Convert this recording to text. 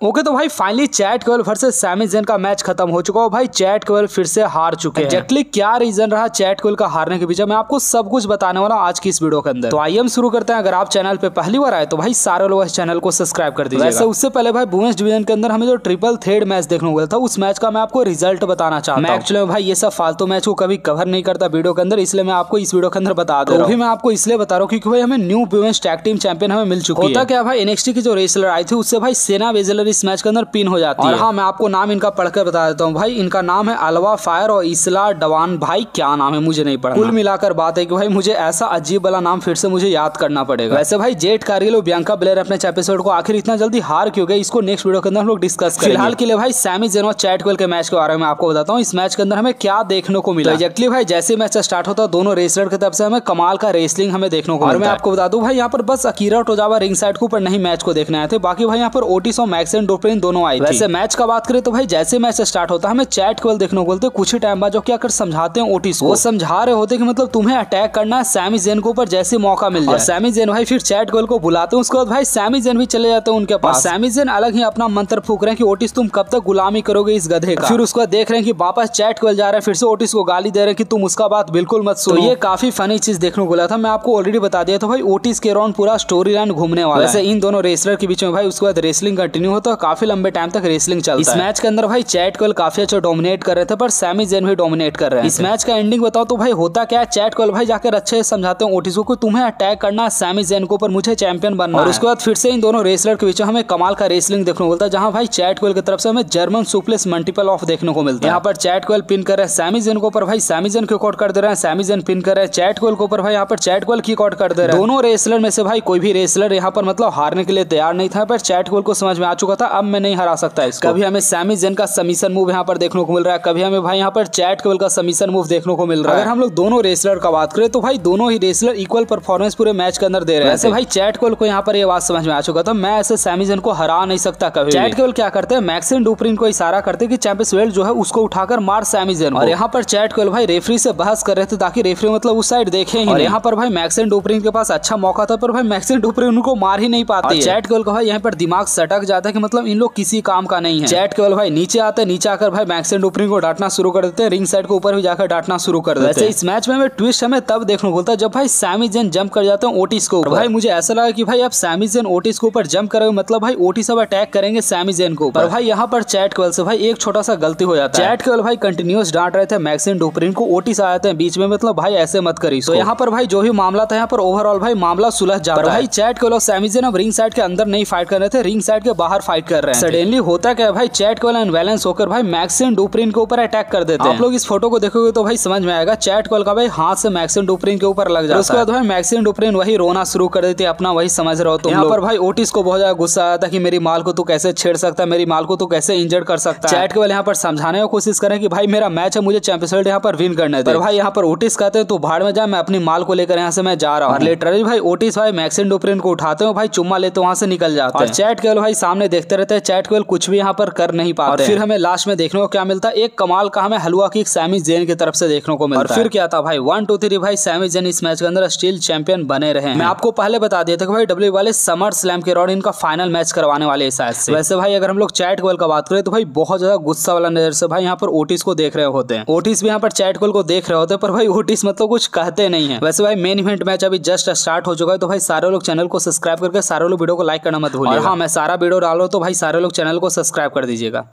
Okay तो भाई finally Chad Gable versus Sami Zayn का मैच खत्म हो चुका है। भाई चैट केवल फिर से हार चुके हैं। एग्जैक्टली क्या रीजन रहा चैट केवल का हारने के पीछे मैं आपको सब कुछ बताने वाला हूं आज की इस वीडियो के अंदर। तो आइए हम शुरू करते हैं। अगर आप चैनल पे पहली बार आए तो भाई सारे लोग इस चैनल को सब्सक्राइब कर दीजिए। वैसे उससे पहले भाई वुमेन्स डिवीजन के अंदर हमें जो ट्रिपल थ्रेड मैच देखने को मिला था उस मैच का मैं आपको रिजल्ट बताना चाहता हूं। मैं एक्चुअली भाई ये सब फालतू मैच को कभी कवर नहीं करता वीडियो के अंदर, इसलिए मैं आपको इस वीडियो के अंदर बता दे रहा हूं। मैं आपको इसलिए बता रहा हूँ क्योंकि भाई हमें new women's tag team champion हमें मिल चुकी है। होता क्या भाई एनएक्सटी की जो रेसलर आई थी उससे भाई सेना बेजलर इस मैच के अंदर पिन हो जाती है। हाँ मैं आपको नाम इनका पढ़कर बता देता हूँ। भाई इनका नाम है अलवा फायर और इसला डवान। भाई क्या नाम है मुझे नहीं पढ़ना। कुल मिलाकर बात है कि भाई मुझे ऐसा अजीब वाला नाम फिर से मुझे याद करना पड़ेगा। वैसे भाई जेट कारगिल और बियांका ब्लेयर अपने एपिसोड को आखिर इतना जल्दी हार क्यों गए इसको नेक्स्ट वीडियो के अंदर हम लोग डिस्कस करेंगे। फिलहाल के लिए भाई सैमी ज़ेन और चैट केवल के मैच के बारे में आपको बताता हूँ। इस मैच के अंदर हमें क्या देखने को मिला। एग्जैक्टली भाई जैसे मैच स्टार्ट होता है दोनों रेसलर की तरफ से हमें कमाल का रेसलिंग हमें देखने को मिला। और मैं आपको बता दूं भाई यहाँ पर बस अकीरा टोजावा रिंग साइड के ऊपर नहीं मैच को देखने आए थे, बाकी भाई यहाँ पर ओटिस और मैक्स एंड डोप्रिन दोनों आए थे। वैसे मैच का बात करें तो भाई जैसे मैच स्टार्ट होता है हमें चैट केवल देखने को बोलते कुछ ही टाइम बाद जो क्या कर समझाते हैं ओटिस को, वो समझा रहे होते कि मतलब तुम्हें अटैक करना है सैमी ज़ेन के ऊपर जैसे मौका मिल जाए। और सैमी ज़ेन भाई फिर चैट केवल को बुलाते हैं, उसके बाद भाई सैमी ज़ेन भी चले जाते हैं उनके पास। सैमी ज़ेन अलग ही अपना मंत्र फूक रहे हैं कि ओटिस तुम कब तक गुलामी करोगे इस गधे का। फिर उसके बाद देख रहे हैं कि वापस चैट केवल जा रहे हैं, फिर से ओटिस को गाली दे रहे हैं कि तुम उसका बात बिल्कुल मत सुनो। तो ये काफी फनी चीज देखने को मिला था। मैं आपको ऑलरेडी बता दिया था भाई ओटिस के अराउंड पूरा स्टोरी लाइन घूमने वाला है। वैसे इन दोनों रेसलर के बीच में भाई उसके बाद रेसलिंग कंटिन्यू होता है, काफी लंबे टाइम तक रेसलिंग चलता है। इस मैच के अंदर भाई चैट केवल काफी अच्छा डोमिनेट कर रहे थे पर सैमी ज़ेन भी डोमिनेट कर रहे हैं। इस मैच का एंडिंग बताओ तो भाई होता क्या है, चैट केवल भाई जाकर अच्छे से समझाते हैं ओटिस को तुम्हें अटैक करना है सैमी ज़ेन के ऊपर, मुझे चैंपियन बनना है। और उसके बाद फिर से इन दोनों रेसलर के बीच में हमें कमाल का रेसलिंग देखने को मिलता है, जहां भाई चैट केवल की तरफ से हमें जर्मन सुप्लेक्स मल्टीपल ऑफ देखने को मिलता है। यहाँ पर चैट केवल पिन कर रहे हैं सैमी ज़ेन के ऊपर, भाई सैमी ज़ेन किक आउट कर दे रहे हैं, सैमी ज़ेन पिन कर रहे हैं चैट केवल के ऊपर, भाई यहाँ पर चैट केवल किक आउट कर दे रहे हैं। दोनों रेसलर में से भाई कोई भी रेसलर यहाँ पर मतलब हारने के लिए तैयार नहीं था, पर चैट केवल को समझ में आ चुका था अब मैं नहीं हरा सकता इसको। कभी हमें सैमी ज़ेन का सबमिशन मूव यहाँ पर देखने को मिल रहा है, कभी हमें भाई यहाँ पर चैट केवल का सबमिशन मूव देखने को मिल रहा है। अगर हम लोग दोनों रेसलर का बात करें तो भाई दोनों ही रेसलर इक्वल परफॉर्मेंस पूरे मैच के अंदर दे रहे हैं। ऐसे भाई चैट केवल को यहाँ पर ये बात समझ में आ चुका था मैं ऐसे सैमी ज़ेन को हरा नहीं सकता कभी। चैट केवल क्या करते हैं मैक्स एंड डोप्रिन को इशारा करते कि चैंपियंस बेल्ट जो है उसको उठाकर मार सैमी ज़ेन। और यहाँ पर चैट केवल भाई रेफरी से बहस कर रहे थे ताकि रेफरी मतलब उस साइड देखे ही। और यहाँ पर भाई मैक्स एंड डोप्रिन के पास अच्छा मौका था पर भाई मैक्स एंड डोप्रिन उनको मार ही नहीं पाते। चैट केवल का भाई यहाँ पर दिमाग सटक जाता है कि मतलब इन लोग किसी काम का नहीं है। चैट केवल भाई नीचे आते हैं, नीचे आकर भाई मैक्स एंड डोप्रिन को डांटना शुरू कर देते हैं, रिंग साइड के ऊपर भी जाकर डांटना शुरू कर देते हैं। वैसे इस मैच में हमें ट्विस्ट हमें तब देखने को मिलता है जब भाई सैमी ज़ेन जंप कर जाते हैं ओटिस के ऊपर। भाई मुझे ऐसा लगा कि भाई अब सैमी ज़ेन ओटिस के ऊपर जंप करेंगे मतलब भाई ओटिस अब अटैक करेंगे सैमी ज़ेन के ऊपर। भाई यहाँ पर चैट केवल से भाई एक छोटा सा गलती हो जाता है। चैट केवल भाई कंटिन्यूअस डांट रहे थे मैक्स एंड डोप्रिन को, ओटिस आ जाते हैं बीच में मतलब भाई ऐसे मत करी। तो यहाँ पर भाई जो भी मामला था यहाँ पर ओवरऑल भाई मामला सुलझ जाता है। भाई चैट केवल और सैमी ज़ेन अब रिंग साइड के अंदर नहीं फाइट कर रहे थे, रिंग साइड के बाहर फाइट कर रहे हैं। सडनली होता क्या है भाई चैट केवल अनबैलेंस होकर भाई मैक्स एंड डोप्रिन के ऊपर अटैक कर देते हैं। आप लोग इस फोटो को देखोगे तो भाई समझ में आएगा चैट केवल का भाई हाथ से मैक्स एंड डोप्रिन के ऊपर लग जाता है। उसके बाद भाई मैक्स एंड डोप्रिन वही रोना शुरू कर देती है अपना, वही समझ रहे हो तुम। यहाँ पर भाई ओटिस को बहुत ज्यादा गुस्सा आया था कि मेरी माल को तू कैसे छेड़ सकता है, मेरी माल को तू कैसे इंजर्ड कर सकता है। चैट केवल यहाँ पर समझाने की कोशिश करें कि भाई मेरा मैच है, मुझे चैंपियनशिप यहाँ पर विन करने दे। भाई यहाँ पर ओटिस कहते हैं तू भाड़ में जा, मैं अपनी माल को लेकर यहाँ से मैं जा रहा हूँ। लिटरली भाई ओटिस भाई मैक्स एंड डोप्रिन को उठाते हैं, भाई चुम्मा लेते वहां से निकल जाते हैं। और चैट केवल भाई सामने देखते रहते हैं, चैट केवल कुछ भी यहाँ पर कर नहीं पाते। फिर हमें लास्ट में देखने को क्या मिलता है, एक कमाल का हमें हलवा किक सैमी ज़ेन की तरफ से देखने को मिलता है। और फिर क्या था भाई 1 2 3 भाई सैमी ज़ेन इस मैच के अंदर स्टील चैंपियन बने रहे हैं। मैं आपको पहले बता दिया था कि भाई डब्ल्यू वाले समर स्लैम के राउंड इनका फाइनल मैच करवाने वाले शायद से। वैसे भाई अगर हम लोग चैट केवल का बात करें तो भाई बहुत ज्यादा गुस्सा वाला नजर से भाई यहाँ पर ओटिस को देख रहे होते हैं। ओटिस भी यहाँ पर चैट केवल को देख रहे होते हैं पर भाई ओटिस मतलब कुछ कहते नहीं है। वैसे भाई मेन इवेंट मैच अभी जस्ट स्टार्ट हो चुका है, तो भाई सारे लोग चैनल को सब्सक्राइब करके सारे लोग वीडियो को लाइक करना मत भूलिएगा। और हाँ मैं सारा वीडियो डाल रहा हूँ तो भाई सारे लोग चैनल को सब्सक्राइब कर दीजिएगा।